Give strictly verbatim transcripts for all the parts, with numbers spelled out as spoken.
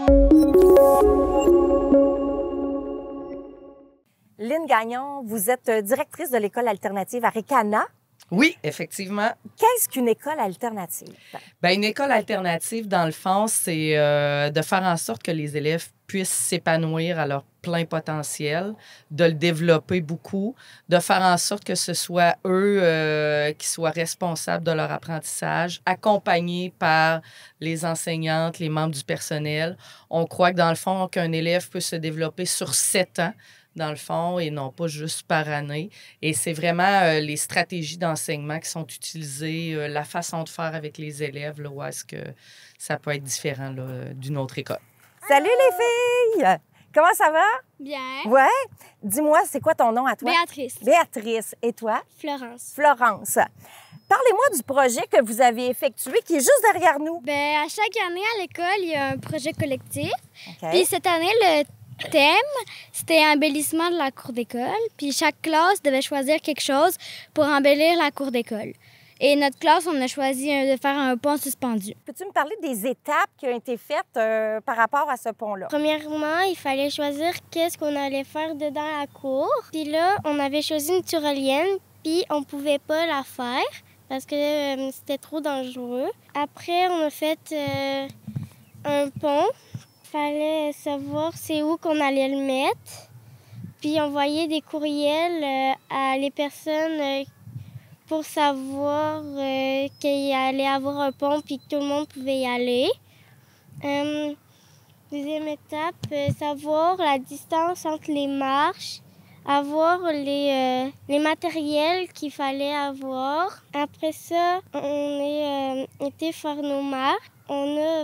Lynne Gagnon, vous êtes directrice de l'école alternative Arikana. Oui, effectivement. Qu'est-ce qu'une école alternative? Bien, une école alternative, dans le fond, c'est euh, de faire en sorte que les élèves puissent s'épanouir à leur plein potentiel, de le développer beaucoup, de faire en sorte que ce soit eux euh, qui soient responsables de leur apprentissage, accompagnés par les enseignantes, les membres du personnel. On croit que, dans le fond, qu'un élève peut se développer sur sept ans, dans le fond, et non pas juste par année. Et c'est vraiment euh, les stratégies d'enseignement qui sont utilisées, euh, la façon de faire avec les élèves, là, où est-ce que ça peut être différent là, d'une autre école. Salut les filles! Comment ça va? Bien. Ouais? Dis-moi, c'est quoi ton nom à toi? Béatrice. Béatrice. Et toi? Florence. Florence. Parlez-moi du projet que vous avez effectué qui est juste derrière nous. Bien, à chaque année à l'école, il y a un projet collectif. OK. Puis cette année, le thème, c'était embellissement de la cour d'école. Puis chaque classe devait choisir quelque chose pour embellir la cour d'école. Et notre classe, on a choisi de faire un pont suspendu. Peux-tu me parler des étapes qui ont été faites euh, par rapport à ce pont-là? Premièrement, il fallait choisir qu'est-ce qu'on allait faire dedans la cour. Puis là, on avait choisi une tyrolienne, puis on pouvait pas la faire parce que euh, c'était trop dangereux. Après, on a fait euh, un pont. Il fallait savoir c'est où qu'on allait le mettre. Puis envoyer des courriels euh, à les personnes euh, pour savoir euh, qu'il allait avoir un pont puis que tout le monde pouvait y aller. Euh, deuxième étape, euh, savoir la distance entre les marches, avoir les, euh, les matériels qu'il fallait avoir. Après ça, on est euh, été faire nos marques. On a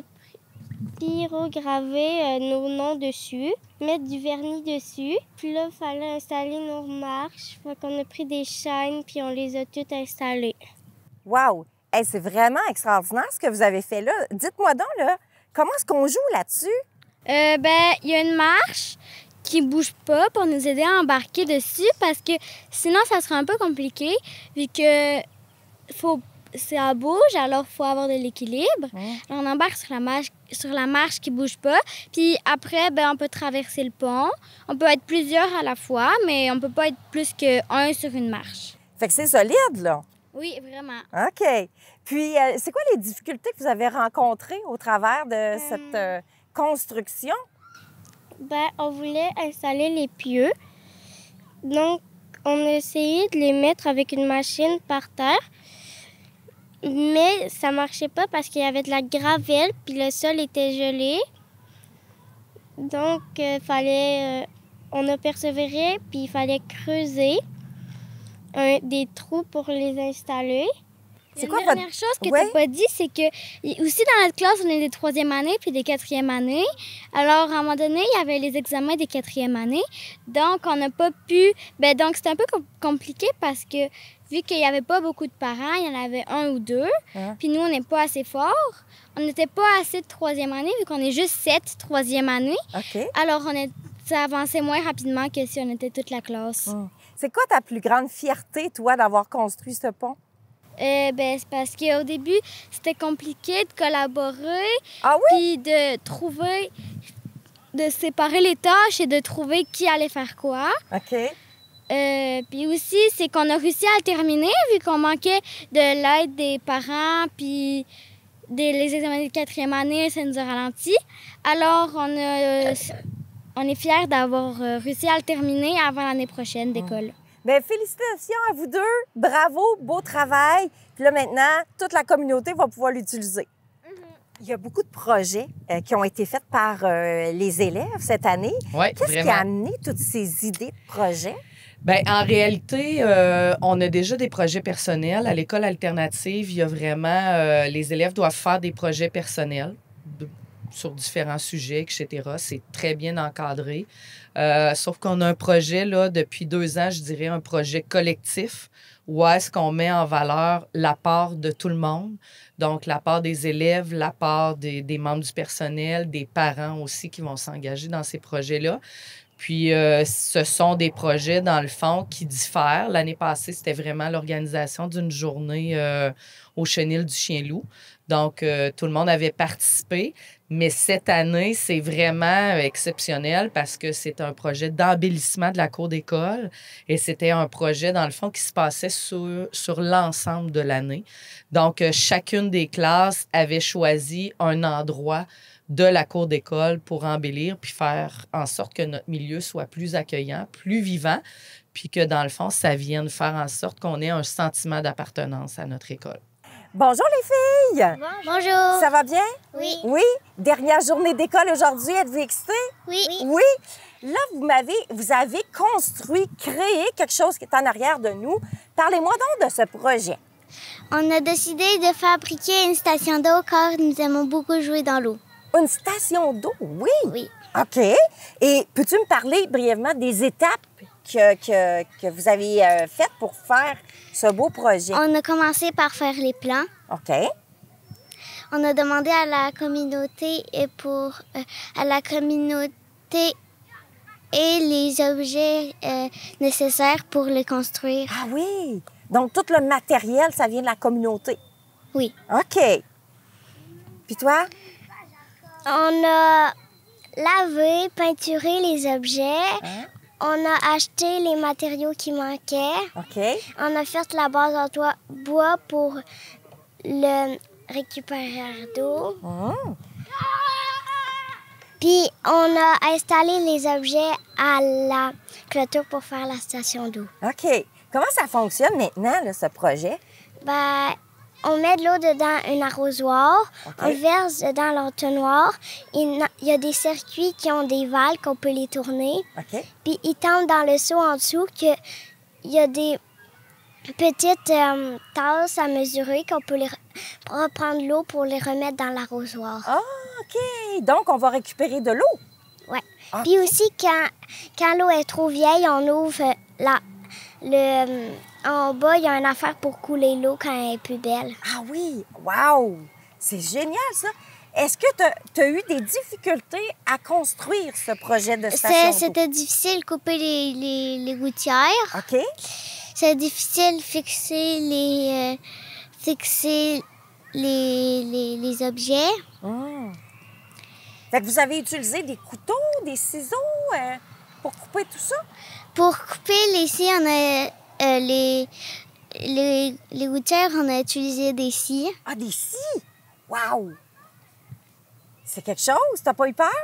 pyrogravé euh, nos noms dessus, mettre du vernis dessus. Puis là, il fallait installer nos marches. Fait qu'on a pris des chaînes puis on les a toutes installées. Wow! Hey, c'est vraiment extraordinaire ce que vous avez fait là. Dites-moi donc, là, comment est-ce qu'on joue là-dessus? Euh, ben, il y a une marche qui bouge pas pour nous aider à embarquer dessus parce que sinon, ça serait un peu compliqué vu que faut ça bouge, alors il faut avoir de l'équilibre. Mmh. Alors, on embarque sur la marche, sur la marche qui bouge pas. Puis après, ben, on peut traverser le pont. On peut être plusieurs à la fois, mais on peut pas être plus qu'un sur une marche. Fait que c'est solide, là. Oui, vraiment. OK. Puis, euh, c'est quoi les difficultés que vous avez rencontrées au travers de cette euh, construction? Ben, on voulait installer les pieux. Donc, on a essayé de les mettre avec une machine par terre. Mais ça marchait pas parce qu'il y avait de la gravelle puis le sol était gelé. Donc, euh, fallait, euh, on a persévéré puis il fallait creuser un, des trous pour les installer. C'est Une quoi dernière votre... chose que Ouais? tu n'as pas dit, c'est que y- aussi dans notre classe, on est des troisième années puis des quatrième années. Alors, à un moment donné, il y avait les examens des quatrième années. Donc, on n'a pas pu... Ben, donc, c'était un peu com- compliqué parce que vu qu'il n'y avait pas beaucoup de parents, il y en avait un ou deux. Hein? Puis nous, on n'est pas assez forts. On n'était pas assez de troisième année vu qu'on est juste sept troisième année. OK. Alors, on est... ça avançait moins rapidement que si on était toute la classe. Mmh. C'est quoi ta plus grande fierté, toi, d'avoir construit ce pont? Euh, ben, c'est parce qu'au début, c'était compliqué de collaborer, Ah oui? puis de trouver, de séparer les tâches et de trouver qui allait faire quoi. OK. Euh, puis aussi, c'est qu'on a réussi à le terminer vu qu'on manquait de l'aide des parents, puis des, les examens de quatrième année, ça nous a ralenti. Alors, on, a, on est fiers d'avoir réussi à le terminer avant l'année prochaine d'école. Bien, félicitations à vous deux. Bravo, beau travail. Puis là, maintenant, toute la communauté va pouvoir l'utiliser. Mm-hmm. Il y a beaucoup de projets euh, qui ont été faits par euh, les élèves cette année. Oui, Qu'est-ce vraiment. qui a amené toutes ces idées de projets? Bien, en réalité, euh, on a déjà des projets personnels. À l'école alternative, il y a vraiment... Euh, les élèves doivent faire des projets personnels de- sur différents sujets, et cetera. C'est très bien encadré. Euh, sauf qu'on a un projet, là, depuis deux ans, je dirais, un projet collectif où est-ce qu'on met en valeur l'apport de tout le monde. Donc, l'apport des élèves, l'apport des, des membres du personnel, des parents aussi qui vont s'engager dans ces projets-là. Puis, euh, ce sont des projets, dans le fond, qui diffèrent. L'année passée, c'était vraiment l'organisation d'une journée euh, au Chenil du Chien-Loup. Donc, euh, tout le monde avait participé. Mais cette année, c'est vraiment exceptionnel parce que c'est un projet d'embellissement de la cour d'école et c'était un projet, dans le fond, qui se passait sur, sur l'ensemble de l'année. Donc, euh, chacune des classes avait choisi un endroit de la cour d'école pour embellir puis faire en sorte que notre milieu soit plus accueillant, plus vivant, puis que, dans le fond, ça vienne faire en sorte qu'on ait un sentiment d'appartenance à notre école. Bonjour les filles! Bonjour. Ça va bien? Oui. Oui? Dernière journée d'école aujourd'hui, êtes-vous excitées? Oui. Oui? Là, vous m'avez, vous avez construit, créé quelque chose qui est en arrière de nous. Parlez-moi donc de ce projet. On a décidé de fabriquer une station d'eau car nous aimons beaucoup jouer dans l'eau. Une station d'eau, oui? Oui. OK. Et peux-tu me parler brièvement des étapes que, que, que vous avez euh, faites pour faire ce beau projet? On a commencé par faire les plans. OK. On a demandé à la communauté et pour euh, à la communauté et les objets euh, nécessaires pour le construire. Ah oui! Donc, tout le matériel, ça vient de la communauté. Oui. OK. Puis toi? On a lavé, peinturé les objets. Hein? On a acheté les matériaux qui manquaient. OK. On a fait la base en toit bois pour le récupérateur d'eau. Mmh. Puis on a installé les objets à la clôture pour faire la station d'eau. OK. Comment ça fonctionne maintenant, là, ce projet? Ben, on met de l'eau dedans un arrosoir, OK. on verse dedans l'entonnoir. Il y a des circuits qui ont des valves qu'on peut les tourner. OK. Puis ils tombent dans le seau en dessous que il y a des petites euh, tasses à mesurer qu'on peut les re- reprendre l'eau pour les remettre dans l'arrosoir. Ah, OK. Donc, on va récupérer de l'eau. Ouais. OK. Puis aussi, quand, quand l'eau est trop vieille, on ouvre la, le... En bas, il y a une affaire pour couler l'eau quand elle est plus belle. Ah oui! Wow! C'est génial, ça! Est-ce que tu as eu des difficultés à construire ce projet de station C'est- d'eau? C'était difficile de couper les, les, les gouttières. OK. C'est difficile de fixer les, euh, fixer les, les, les objets. Mmh. Fait que vous avez utilisé des couteaux, des ciseaux euh, pour couper tout ça? Pour couper les scies, on a euh, les, les, les gouttières, on a utilisé des scies. Ah, des scies! Wow! C'est quelque chose? T'as pas eu peur?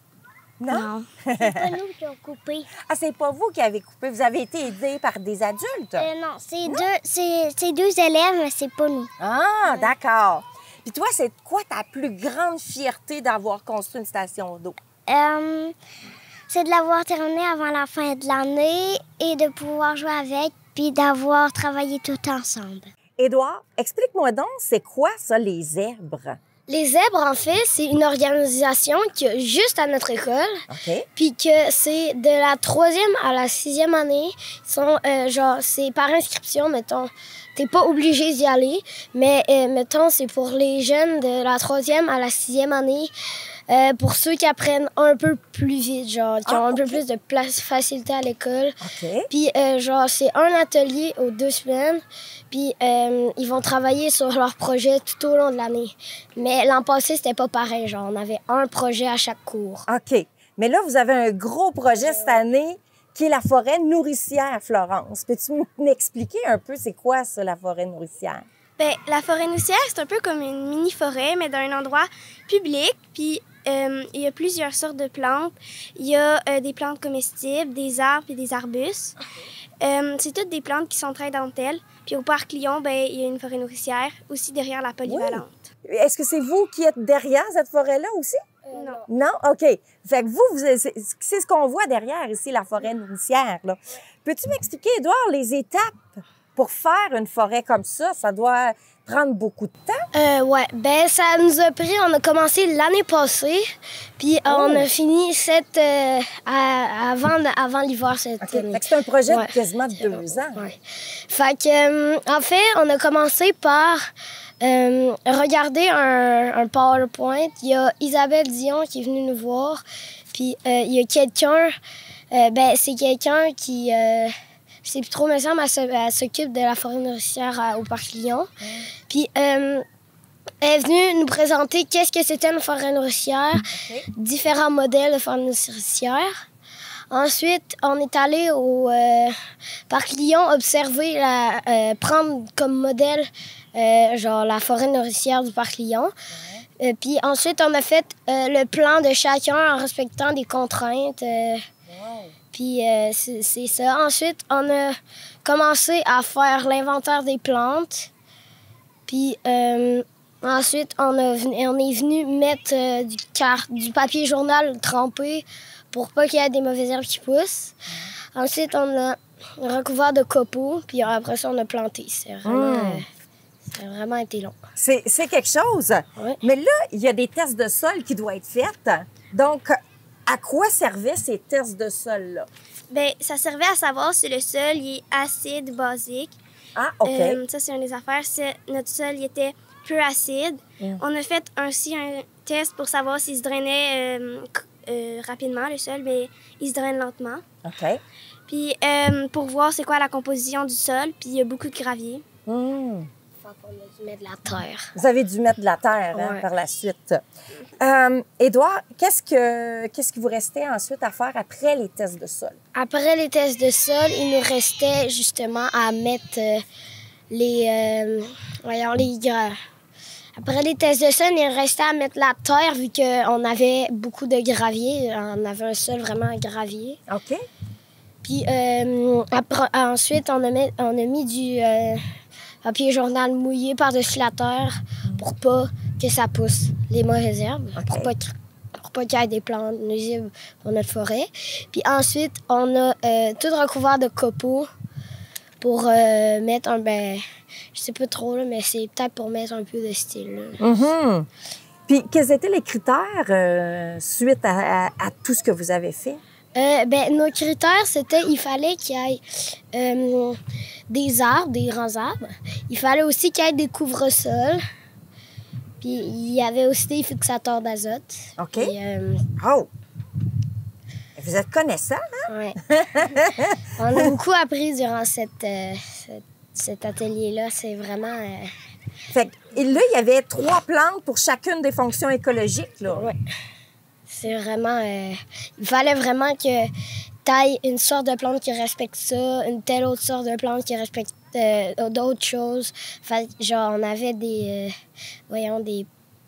Non? C'est pas nous qui avons coupé. Ah, c'est pas vous qui avez coupé. Vous avez été aidé par des adultes? Euh, non, c'est deux, c'est, c'est deux élèves, mais c'est pas nous. Ah, d'accord. Puis toi, c'est quoi ta plus grande fierté d'avoir construit une station d'eau? Euh, c'est de l'avoir terminé avant la fin de l'année et de pouvoir jouer avec, puis d'avoir travaillé tout ensemble. Édouard, explique-moi donc, c'est quoi ça, les zèbres? Les zèbres, en fait, c'est une organisation qui est juste à notre école. OK. Puis que c'est de la troisième à la sixième année. Ils sont, euh, genre, c'est par inscription, mettons. T'es pas obligé d'y aller. Mais, euh, mettons, c'est pour les jeunes de la troisième à la sixième année. Euh, pour ceux qui apprennent un peu plus vite, genre, qui Ah, ont un peu OK. plus de place, facilité à l'école. OK. Puis, euh, genre, c'est un atelier aux deux semaines. Puis, euh, ils vont travailler sur leur projet tout au long de l'année. Mais l'an passé, c'était pas pareil. Genre, on avait un projet à chaque cours. OK. Mais là, vous avez un gros projet cette année qui est la forêt nourricière, Florence. Peux-tu m'expliquer un peu c'est quoi ça, la forêt nourricière? Bien, la forêt nourricière, c'est un peu comme une mini-forêt, mais dans un endroit public. Puis, euh, il y a plusieurs sortes de plantes. Il y a euh, des plantes comestibles, des arbres et des arbustes. Euh, c'est toutes des plantes qui s'entraident entre elles. Puis, au parc Lyon, ben, il y a une forêt nourricière, aussi derrière la polyvalente. Est-ce que c'est vous qui êtes derrière cette forêt-là aussi? Non. Non? OK. Fait que vous, vous c'est c'est ce qu'on voit derrière ici, la forêt nourricière, là. Peux-tu m'expliquer, Édouard, les étapes pour faire une forêt comme ça? Ça doit prendre beaucoup de temps. Euh, ouais, ben ça nous a pris, on a commencé l'année passée, puis euh, on a fini cette, euh, à- avant, avant l'hiver cette OK. année. Fait que c'est un projet Ouais. de quasiment deux ans. Ouais. Fait que, euh, en fait, on a commencé par euh, regarder un, un PowerPoint. Il y a Isabelle Dion qui est venue nous voir, puis euh, il y a quelqu'un, euh, ben c'est quelqu'un qui... Euh, je sais plus trop, mais ça, elle se- elle s'occupe de la forêt nourricière à- au Parc Lyon. Puis, euh, est venue nous présenter qu'est-ce que c'était une forêt nourricière, OK. différents modèles de forêt nourricière. Ensuite, on est allé au euh, parc Lyon observer, la, euh, prendre comme modèle euh, genre la forêt nourricière du parc Lyon. Ouais. Euh, puis ensuite, on a fait euh, le plan de chacun en respectant des contraintes. Euh, wow. Puis euh, c'est, c'est ça. Ensuite, on a commencé à faire l'inventaire des plantes. Puis euh, ensuite, on, a, on est venu mettre euh, du, car- du papier journal trempé pour pas qu'il y ait des mauvaises herbes qui poussent. Mmh. Ensuite, on a recouvert de copeaux, puis après ça, on a planté. C'est vraiment, mmh. euh, ça a vraiment été long. C'est, c'est quelque chose. Oui. Mais là, il y a des tests de sol qui doivent être faits. Donc, à quoi servaient ces tests de sol-là? Bien, ça servait à savoir si le sol il est acide, basique. Ah, OK. Euh, ça, c'est une des affaires. C'est, notre sol il était peu acide. Mmh. On a fait aussi un test pour savoir s'il se drainait euh, Euh, rapidement, le sol, mais il se draine lentement. OK. Puis euh, pour voir c'est quoi la composition du sol, puis il y a beaucoup de gravier. Mmh. Fait qu'on a dû mettre de la terre. Vous avez dû mettre de la terre hein, ouais. par la suite. Euh, Édouard, qu'est-ce, que, qu'est-ce qui vous restait ensuite à faire après les tests de sol? Après les tests de sol, il nous restait justement à mettre euh, les... Euh, voyons, les... Euh, Après les tests de sol, il restait à mettre la terre vu qu'on avait beaucoup de gravier. On avait un sol vraiment gravier. OK. Puis euh, après, ensuite, on a, mis, on a mis du euh, papier journal mouillé par-dessus la terre pour pas que ça pousse les mauvaises herbes, okay. pour pas pour pas qu'il y ait des plantes nuisibles pour notre forêt. Puis ensuite, on a euh, tout recouvert de copeaux pour euh, mettre un... Ben, je sais pas trop, là, mais c'est peut-être pour mettre un peu de style. Mm-hmm. Puis, quels étaient les critères euh, suite à, à, à tout ce que vous avez fait? Euh, ben, nos critères, c'était il fallait qu'il y ait euh, des arbres, des grands arbres. Il fallait aussi qu'il y ait des couvre-sols. Puis, il y avait aussi des fixateurs d'azote. OK. Et, euh, oh! Vous êtes connaissant, hein? Oui. On a beaucoup appris durant cette... Euh, cette Cet atelier-là, c'est vraiment... Euh... Fait que, et là, il y avait trois plantes pour chacune des fonctions écologiques, là. Oui. C'est vraiment... Euh... Il fallait vraiment que tu ailles une sorte de plante qui respecte ça, une telle autre sorte de plante qui respecte euh, d'autres choses. Fait genre, on avait des... Euh... Voyons, des...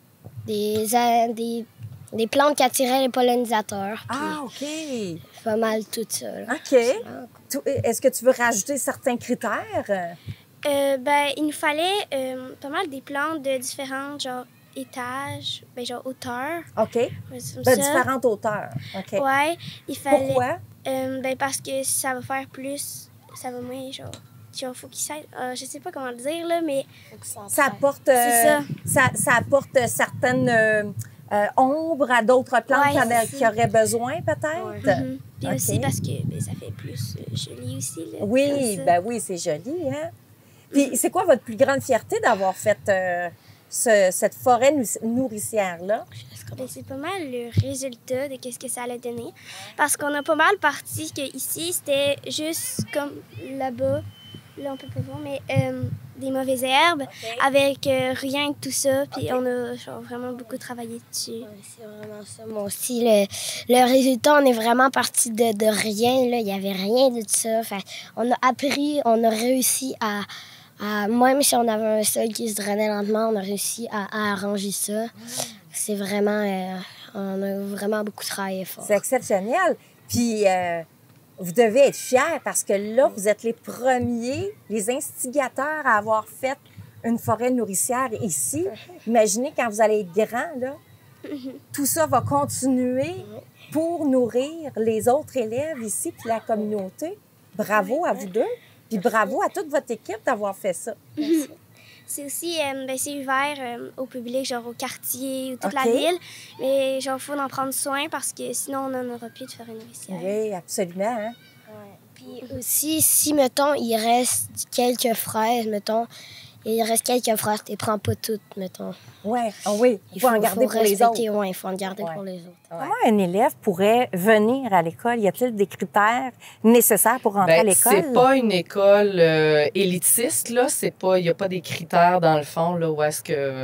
Des... Euh, des... Des plantes qui attiraient les pollinisateurs. Ah, OK. Pas mal tout ça. Là. OK. Est-ce que tu veux rajouter certains critères? Euh, ben, il nous fallait euh, pas mal des plantes de différentes, genre, étages, ben, genre, hauteurs. OK. De différentes hauteurs. OK. Ouais. Il fallait... Pourquoi? Euh, ben, parce que ça va faire plus... Ça va moins, genre... Il faut qu'il s'aide. Euh, je sais pas comment le dire, là, mais... Ça apporte... Euh, C'est ça. ça. Ça apporte certaines... Euh, Euh, ombre à d'autres plantes ouais, qui auraient besoin, peut-être? Ouais. Mm-hmm. Puis okay. aussi parce que ben, ça fait plus euh, joli aussi. Là, oui, ben oui, c'est joli. Hein? Puis mm-hmm. c'est quoi votre plus grande fierté d'avoir fait euh, ce, cette forêt nourricière-là? Ben, c'est pas mal le résultat de ce que ça allait donner. Parce qu'on a pas mal parti qu'ici, c'était juste comme là-bas. Là, on peut pas voir, mais euh, des mauvaises herbes okay. avec euh, rien de tout ça. Puis okay. on a genre, vraiment beaucoup travaillé dessus. Ouais, c'est vraiment ça. Moi aussi, le, le résultat, on est vraiment parti de, de rien. Là. Il n'y avait rien de tout ça. Fait, on a appris, on a réussi à, à... Même si on avait un sol qui se drainait lentement, on a réussi à, à arranger ça. Mm. C'est vraiment... Euh, on a vraiment beaucoup travaillé fort. C'est exceptionnel. Puis... Euh... Vous devez être fiers parce que là, vous êtes les premiers, les instigateurs à avoir fait une forêt nourricière ici. Imaginez quand vous allez être grand, là, tout ça va continuer pour nourrir les autres élèves ici puis la communauté. Bravo à vous deux. Puis bravo à toute votre équipe d'avoir fait ça. Merci. C'est aussi, euh, ben, c'est ouvert euh, au public, genre au quartier ou toute okay. la ville. Mais genre, il faut en prendre soin parce que sinon, on n'en aura plus de forêt nourricière. Oui, absolument. Hein? Ouais. Puis aussi, si, mettons, il reste quelques fraises, mettons, il reste quelques fraises, tu les prends pas toutes, mettons. Ouais. Oh, oui, il faut, il faut en garder faut pour les autres. Oui, il faut en garder ouais. pour les autres. Ouais. Comment un élève pourrait venir à l'école? Y a-t-il des critères nécessaires pour rentrer ben, à l'école? C'est pas une école euh, élitiste, là. C'est pas, il n'y a pas des critères, dans le fond, là, où est-ce que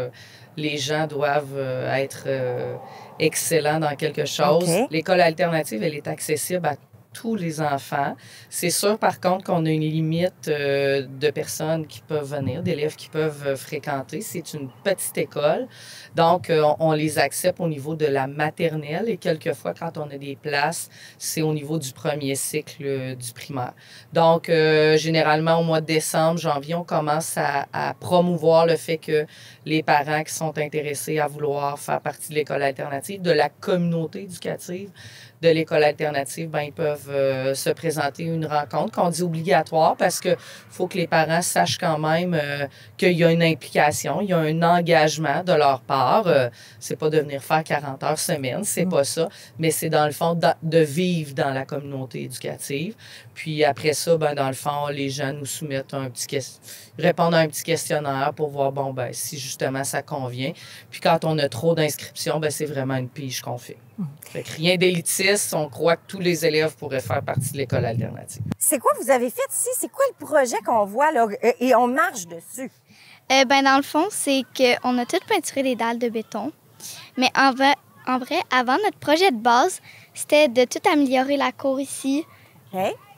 les gens doivent euh, être euh, excellents dans quelque chose. OK. L'école alternative, elle est accessible à tous les enfants. C'est sûr, par contre, qu'on a une limite euh, de personnes qui peuvent venir, d'élèves qui peuvent euh, fréquenter. C'est une petite école. Donc, euh, on, on les accepte au niveau de la maternelle et quelquefois, quand on a des places, c'est au niveau du premier cycle euh, du primaire. Donc, euh, généralement, au mois de décembre, janvier, on commence à, à promouvoir le fait que les parents qui sont intéressés à vouloir faire partie de l'école alternative, de la communauté éducative, de l'école alternative, ben, ils peuvent euh, se présenter à une rencontre qu'on dit obligatoire parce que faut que les parents sachent quand même euh, qu'il y a une implication, il y a un engagement de leur part. Euh, c'est pas de venir faire quarante heures semaine, c'est pas ça, mais c'est dans le fond de, de vivre dans la communauté éducative. Puis après ça, ben, dans le fond, les gens nous soumettent un petit question, répondent à un petit questionnaire pour voir, bon, ben, si justement ça convient. Puis quand on a trop d'inscriptions, ben, c'est vraiment une pige qu'on fait. Fait que rien d'élitiste, on croit que tous les élèves pourraient faire partie de l'école alternative. C'est quoi vous avez fait ici? C'est quoi le projet qu'on voit là? Euh, Et on marche dessus. Euh, ben, dans le fond, c'est qu'on a tout peinturé des dalles de béton. Mais en, va- en vrai, avant, notre projet de base, c'était de tout améliorer la cour ici. OK?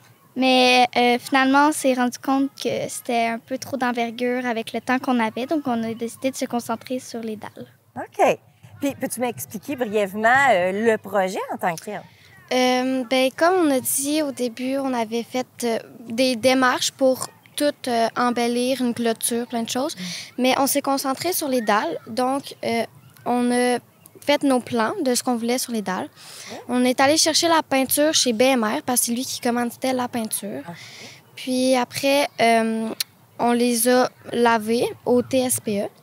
Mais euh, finalement, on s'est rendu compte que c'était un peu trop d'envergure avec le temps qu'on avait. Donc, on a décidé de se concentrer sur les dalles. OK. Puis, peux-tu m'expliquer brièvement euh, le projet en tant que tel? Euh, ben, comme on a dit au début, on avait fait euh, des démarches pour tout euh, embellir, une clôture, plein de choses. Mais on s'est concentré sur les dalles. Donc, euh, on a fait nos plans de ce qu'on voulait sur les dalles. On est allé chercher la peinture chez B M R parce que c'est lui qui commanditait la peinture. Puis après, euh, on les a lavés au T S P E.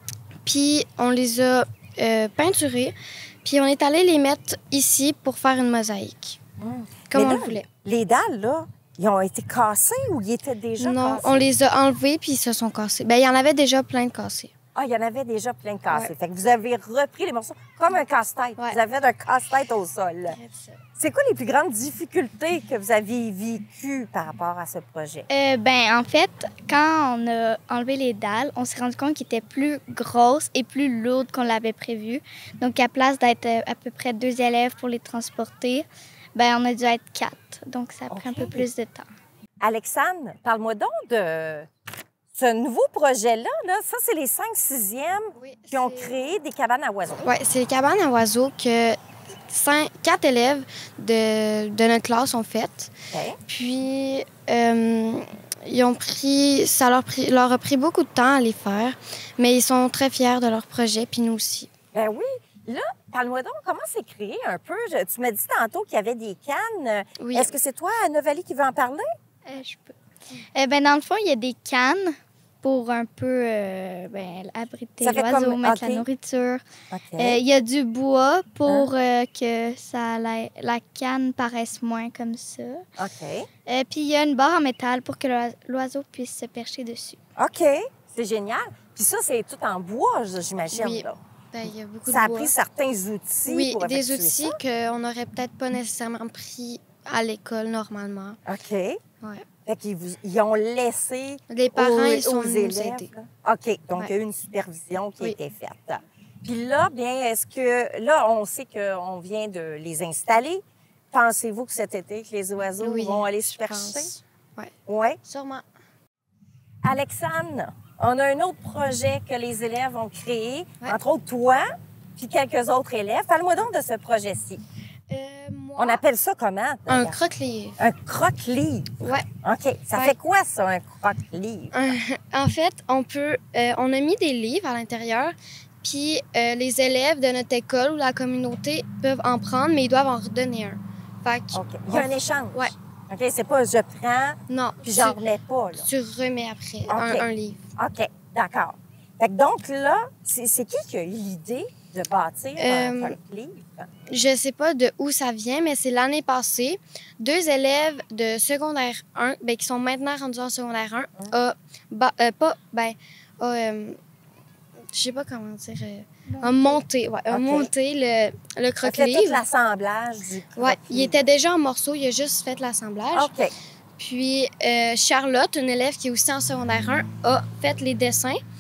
Puis on les a euh, peinturés. Puis on est allé les mettre ici pour faire une mosaïque, comme Les on le dalles- voulait. Les dalles, là, ils ont été cassés ou ils étaient déjà Non, cassés? on les a enlevés puis ils se sont cassés. Ben il y en avait déjà plein de cassés. Ah, il y en avait déjà plein de cassés. Ouais. Fait que vous avez repris les morceaux comme un casse-tête. Ouais. Vous avez fait un casse-tête au sol. C'est quoi les plus grandes difficultés que vous avez vécues par rapport à ce projet? Euh, ben, en fait, quand on a enlevé les dalles, on s'est rendu compte qu'ils étaient plus grosses et plus lourdes qu'on l'avait prévu. Donc, à place d'être euh, à peu près deux élèves pour les transporter, ben, on a dû être quatre. Donc, ça a pris un peu OK. plus de temps. Alexandre, parle-moi donc de ce nouveau projet-là. Là. Ça, c'est les cinq sixièmes qui ont créé des cabanes à oiseaux. Oui, c'est les cabanes à oiseaux que cinq, quatre élèves de, de notre classe ont faites. OK. Puis, euh, ils ont pris, ça leur, pris- leur a pris beaucoup de temps à les faire, mais ils sont très fiers de leur projet, puis nous aussi. Ben oui. Là, parle-moi donc, comment c'est créé un peu? Je- tu m'as dit tantôt qu'il y avait des cannes. Oui. Est-ce que c'est toi, Novalie, qui veut en parler? Euh, je peux. Euh, ben, dans le fond, il y a des cannes pour un peu euh, ben, abriter Ça fait l'oiseau, comme- mettre OK. la nourriture. OK. Euh, Il y a du bois pour euh, que ça, la, la canne paraisse moins comme ça. OK. Euh, Puis il y a une barre en métal pour que l'oise- l'oiseau puisse se percher dessus. OK. C'est génial. Puis ça, c'est tout en bois, j'imagine. Oui. Là. Ben, il y a beaucoup Ça a de bois. pris certains outils Oui, pour des effectuer outils qu'on n'aurait peut-être pas nécessairement pris à l'école normalement. ça. OK. Ouais. Fait qu'ils vous, ils ont laissé Les parents, aux, ils sont aux venus nous élèves. aider. là. OK. Donc, il y a eu une supervision qui a été faite. Puis là, bien, est-ce que... Là, on sait qu'on vient de les installer. Pensez-vous que cet été, que les oiseaux Oui, vont aller se je percher? pense. Ouais. Oui. Sûrement. Alexandre, on a un autre projet que les élèves ont créé, Ouais. entre autres toi, puis quelques autres élèves. Parle-moi donc de ce projet-ci. Euh, moi, On appelle ça comment? un d'ailleurs? croque-livre. Un croque-livre. Ouais. OK. Ça Ouais. fait quoi, ça, un croque-livre? En fait, on peut, euh, on a mis des livres à l'intérieur, puis euh, les élèves de notre école ou la communauté peuvent en prendre, mais ils doivent en redonner un. Fait que, OK. Il y a un échange. Ouais. OK, c'est pas je prends, non, puis tu, j'en remets pas, là. tu remets après OK. un, un livre. OK, d'accord. Fait que donc là, c'est c'est qui qui a eu l'idée de bâtir un Euh, croque-livre? Je sais pas de où ça vient, mais c'est l'année passée. Deux élèves de secondaire un, ben, qui sont maintenant rendus en secondaire un, a, ba- euh, pas, ben, a, euh, je sais pas comment dire, euh, a monté, ouais, a OK. monté le, le Ça fait tout croque-livre. l'assemblage du croque-livre. Ouais, il était déjà en morceaux, il a juste fait l'assemblage. OK. Puis euh, Charlotte, une élève qui est aussi en secondaire un, a fait les dessins.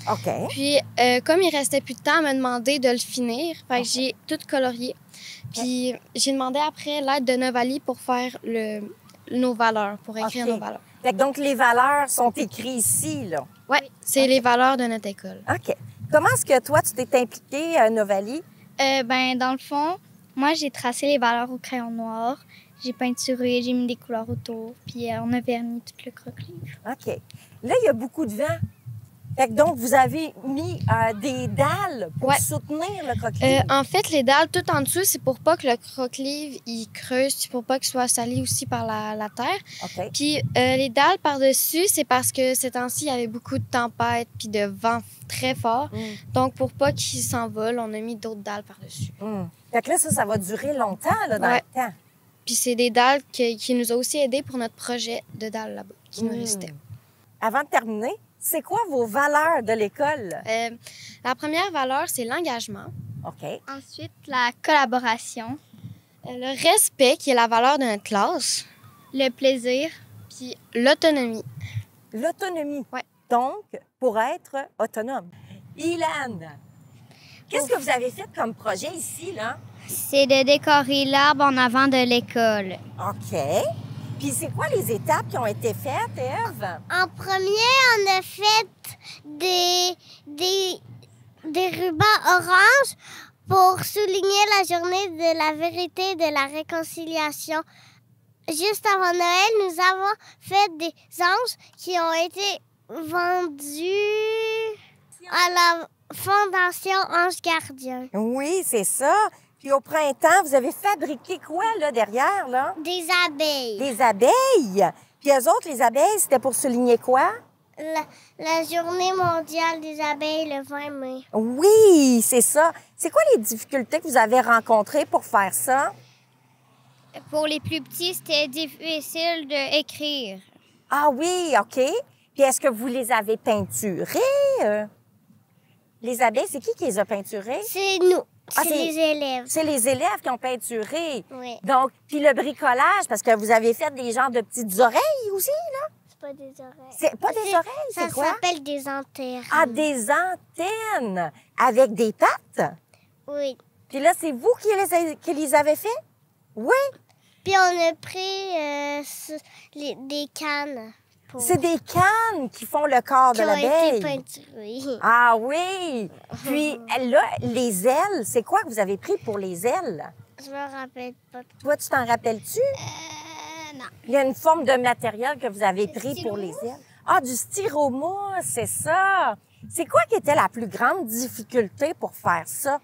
OK. Puis, euh, comme il restait plus de temps, elle m'a demandé de le finir. Fait que j'ai tout colorié. Puis, j'ai demandé après l'aide de Novali pour faire le, nos valeurs, pour écrire OK. nos valeurs. Fait que donc, les valeurs sont écrites ici, là. Oui, c'est OK. les valeurs de notre école. OK. Comment est-ce que toi, tu t'es impliquée à Novali? Euh, ben, dans le fond, moi, j'ai tracé les valeurs au crayon noir. J'ai peinturé, j'ai mis des couleurs autour, puis euh, on a verni tout le croque-livre. OK. Là, il y a beaucoup de vent. Fait que donc, vous avez mis euh, des dalles pour Ouais. soutenir le Euh, croque-livre. en fait, les dalles tout en dessous, c'est pour pas que le croque-livre il creuse, c'est pour pas qu'il soit sali aussi par la, la terre. OK. Puis euh, les dalles par-dessus, c'est parce que ces temps-ci, il y avait beaucoup de tempêtes puis de vent très fort. Mm. Donc, pour pas qu'il s'envole, on a mis d'autres dalles par-dessus. Mm. Fait que là, ça, ça va durer longtemps, là, dans Ouais. le temps. Puis c'est des dalles que- qui nous ont aussi aidés pour notre projet de dalles là-bas, qui nous Mm. restait. Avant de terminer, c'est quoi vos valeurs de l'école? Euh, la première valeur, c'est l'engagement. OK. Ensuite, la collaboration, Euh, le respect, qui est la valeur de notre classe. le plaisir, Puis l'autonomie. L'autonomie. Ouais. Donc, pour être autonome. Ilan, qu'est-ce que vous avez fait comme projet ici, là? c'est de décorer l'arbre en avant de l'école. OK. Puis c'est quoi les étapes qui ont été faites, Ève? En premier, on a fait des, des, des rubans oranges pour souligner la journée de la vérité et de la réconciliation. Juste avant Noël, nous avons fait des anges qui ont été vendus à la Fondation Ange Gardien. Oui, c'est ça. Puis au printemps, vous avez fabriqué quoi, là, derrière, là? Des abeilles. Des abeilles. Puis eux autres, les abeilles, c'était pour souligner quoi? La, la journée mondiale des abeilles le vingt mai. Oui, c'est ça. C'est quoi les difficultés que vous avez rencontrées pour faire ça? Pour les plus petits, c'était difficile d'écrire. Ah oui, OK. Puis est-ce que vous les avez peinturées? euh? Les abeilles, c'est qui qui les a peinturées? C'est nous. Ah, c'est c'est- les élèves. C'est les élèves qui ont peinturé. Oui. Donc, puis le bricolage, parce que vous avez fait des genres de petites oreilles aussi, là? C'est pas des oreilles. C'est pas des C'est- oreilles, Ça c'est quoi? s'appelle des antennes. Ah, des antennes avec des pattes. Oui. Puis là, c'est vous qui les, a- qui les avez fait? Oui. Puis on a pris euh, ce- les- des cannes. Pour... C'est des cannes qui font le corps de qui ont été l'abeille. peinturées. Ah oui! Puis là, les ailes, c'est quoi que vous avez pris pour les ailes? Je me rappelle pas. Toi, tu t'en rappelles-tu? Euh, non. Il y a une forme de matériel que vous avez pris pour les ailes. Ah, du styromousse, c'est ça! C'est quoi qui était la plus grande difficulté pour faire ça?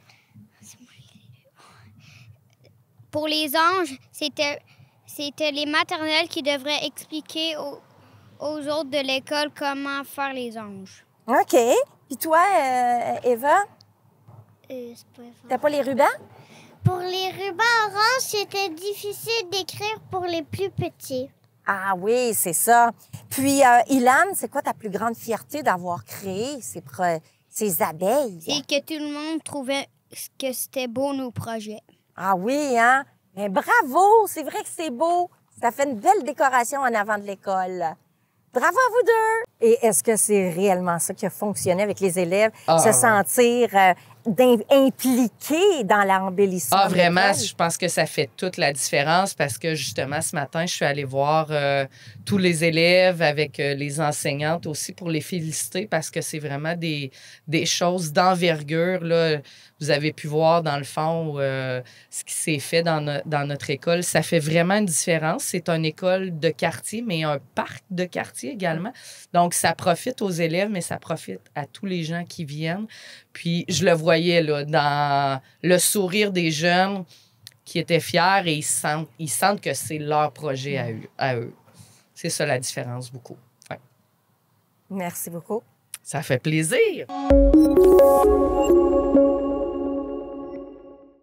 Pour les anges, c'était, c'était les maternelles qui devraient expliquer aux, aux autres de l'école comment faire les anges. OK. Puis toi, euh, Eva, Euh, c'est pas vrai. t'as pas les rubans? Pour les rubans oranges, c'était difficile d'écrire pour les plus petits. Ah oui, c'est ça. Puis, euh, Ilan, c'est quoi ta plus grande fierté d'avoir créé ces, pro- ces abeilles? Et que tout le monde trouvait que c'était beau nos projets. Ah oui, hein? Mais bravo! C'est vrai que c'est beau. Ça fait une belle décoration en avant de l'école. Bravo à vous deux! Et est-ce que c'est réellement ça qui a fonctionné avec les élèves? Ah, se ouais. sentir euh, d'im- impliqués dans l'embellissement? Ah, de vraiment, l'école? je pense que ça fait toute la différence parce que justement, ce matin, je suis allée voir euh, tous les élèves avec euh, les enseignantes aussi pour les féliciter parce que c'est vraiment des, des choses d'envergure, là. Vous avez pu voir dans le fond euh, ce qui s'est fait dans, no- dans notre école. Ça fait vraiment une différence. C'est une école de quartier, mais un parc de quartier également. Donc, ça profite aux élèves, mais ça profite à tous les gens qui viennent. Puis, je le voyais là, dans le sourire des jeunes qui étaient fiers et ils sentent, ils sentent que c'est leur projet à eux. À eux. C'est ça la différence, beaucoup. Ouais. Merci beaucoup. Ça fait plaisir.